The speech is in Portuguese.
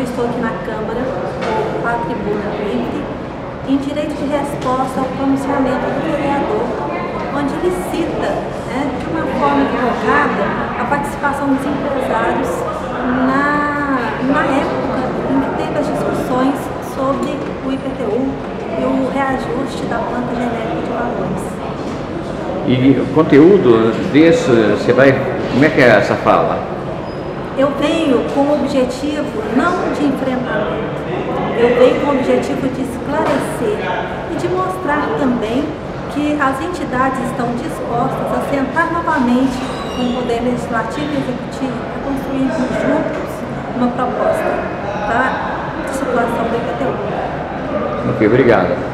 eu estou aqui na Câmara, com a tribuna livre, em direito de resposta ao pronunciamento do vereador, onde ele cita, de uma forma equivocada, a participação dos empresários na época em que teve as discussões sobre o IPTU e o reajuste da planta genérica de valores. E o conteúdo desse, como é que é essa fala? Eu venho com o objetivo não de enfrentamento, eu venho com o objetivo de esclarecer e de mostrar também que as entidades estão dispostas a sentar novamente com o Poder Legislativo e Executivo para construirmos juntos uma proposta de situação do IPTU. Ok, obrigado.